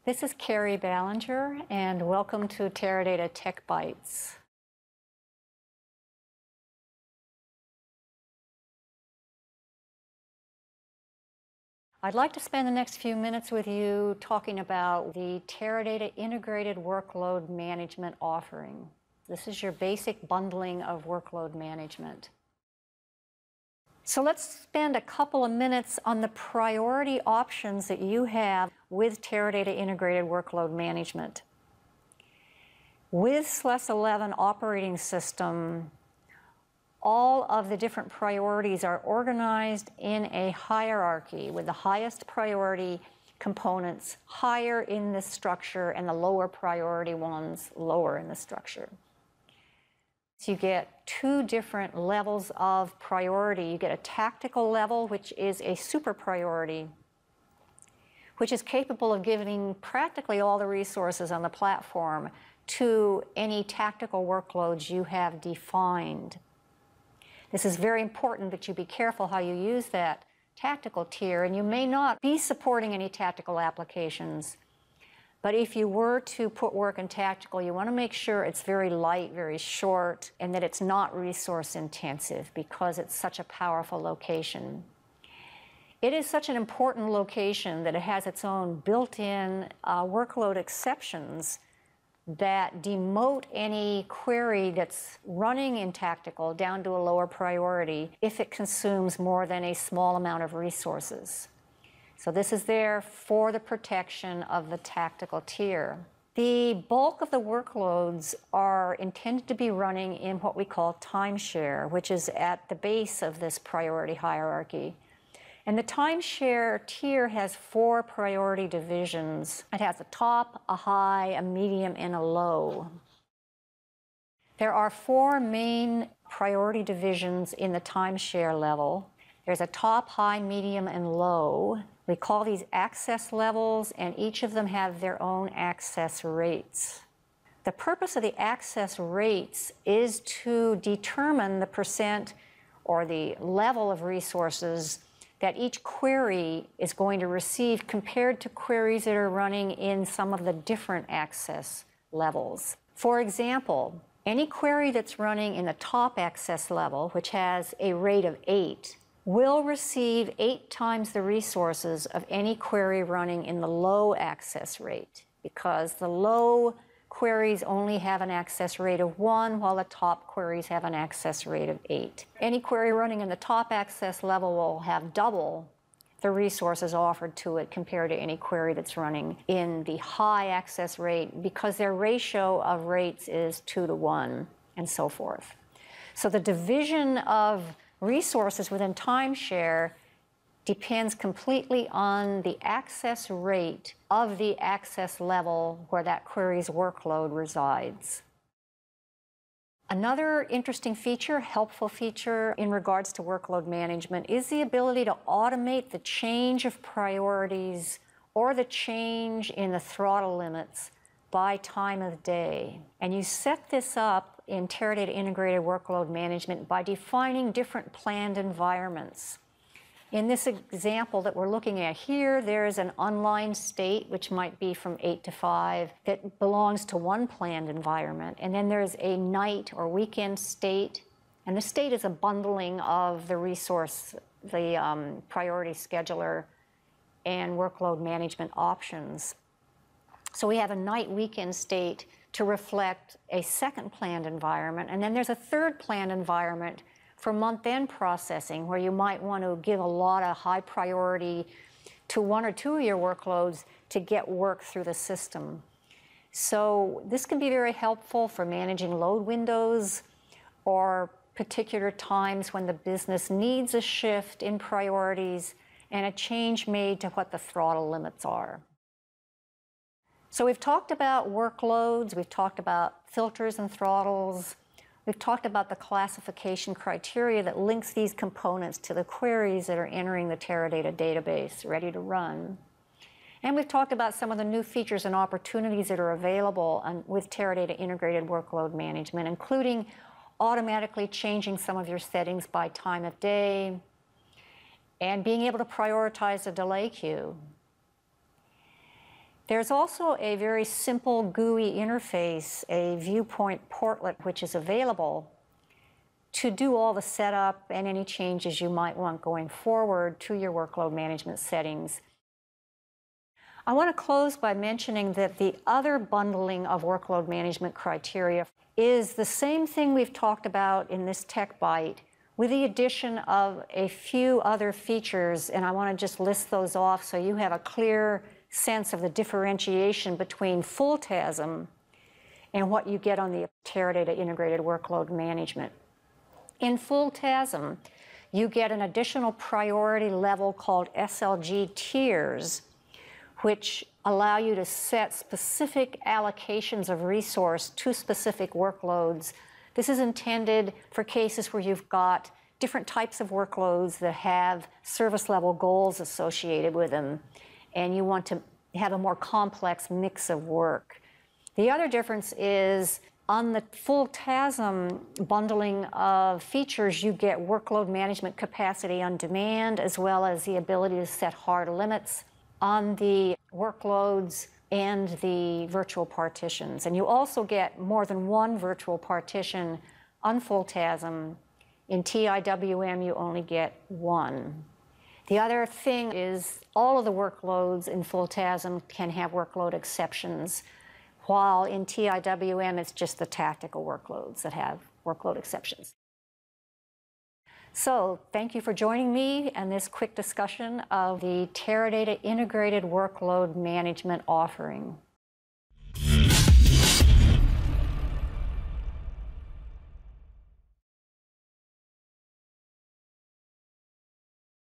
This is Carrie Ballinger, and welcome to Teradata TechBytes. I'd like to spend the next few minutes with you talking about the Teradata Integrated Workload Management offering. This is your basic bundling of workload management. So let's spend a couple of minutes on the priority options that you have with Teradata Integrated Workload Management. With SLES 11 operating system, all of the different priorities are organized in a hierarchy with the highest priority components higher in the structure and the lower priority ones lower in the structure. So you get two different levels of priority. You get a tactical level, which is a super priority, which is capable of giving practically all the resources on the platform to any tactical workloads you have defined. This is very important that you be careful how you use that tactical tier, and you may not be supporting any tactical applications. But if you were to put work in tactical, you want to make sure it's very light, very short, and that it's not resource intensive because it's such a powerful location. It is such an important location that it has its own built-in workload exceptions that demote any query that's running in tactical down to a lower priority if it consumes more than a small amount of resources. So this is there for the protection of the tactical tier. The bulk of the workloads are intended to be running in what we call Timeshare, which is at the base of this priority hierarchy. And the Timeshare tier has 4 priority divisions. It has a top, a high, a medium, and a low. There are 4 main priority divisions in the Timeshare level. There's a top, high, medium, and low. We call these access levels, and each of them have their own access rates. The purpose of the access rates is to determine the percent or the level of resources that each query is going to receive compared to queries that are running in some of the different access levels. For example, any query that's running in the top access level, which has a rate of 8, will receive 8 times the resources of any query running in the low access rate, because the low queries only have an access rate of 1, while the top queries have an access rate of 8. Any query running in the top access level will have double the resources offered to it compared to any query that's running in the high access rate, because their ratio of rates is 2 to 1, and so forth. So the division of resources within Timeshare depends completely on the access rate of the access level where that query's workload resides. Another interesting feature, helpful feature in regards to workload management is the ability to automate the change of priorities or the change in the throttle limits by time of day. And you set this up in Teradata Integrated Workload Management by defining different planned environments. In this example that we're looking at here, there is an online state, which might be from 8 to 5, that belongs to one planned environment. And then there's a night or weekend state. And the state is a bundling of the resource, the priority scheduler, and workload management options. So we have a night weekend state to reflect a second planned environment. And then there's a third planned environment for month-end processing, where you might want to give a lot of high priority to 1 or 2 of your workloads to get work through the system. So this can be very helpful for managing load windows or particular times when the business needs a shift in priorities and a change made to what the throttle limits are. So we've talked about workloads, we've talked about filters and throttles, we've talked about the classification criteria that links these components to the queries that are entering the Teradata database ready to run. And we've talked about some of the new features and opportunities that are available with Teradata Integrated Workload Management, including automatically changing some of your settings by time of day and being able to prioritize a delay queue. There's also a very simple GUI interface, a viewpoint portlet, which is available to do all the setup and any changes you might want going forward to your workload management settings. I want to close by mentioning that the other bundling of workload management criteria is the same thing we've talked about in this TechByte, with the addition of a few other features, and I want to just list those off so you have a clear sense of the differentiation between full TASM and what you get on the Teradata Integrated Workload Management. In full TASM, you get an additional priority level called SLG tiers, which allow you to set specific allocations of resource to specific workloads. This is intended for cases where you've got different types of workloads that have service level goals associated with them, and you want to have a more complex mix of work. The other difference is on the full TASM bundling of features, you get workload management capacity on demand, as well as the ability to set hard limits on the workloads and the virtual partitions. And you also get more than one virtual partition on full TASM. In TIWM, you only get one. The other thing is all of the workloads in full TASM can have workload exceptions, while in TIWM, it's just the tactical workloads that have workload exceptions. So thank you for joining me in this quick discussion of the Teradata Integrated Workload Management offering.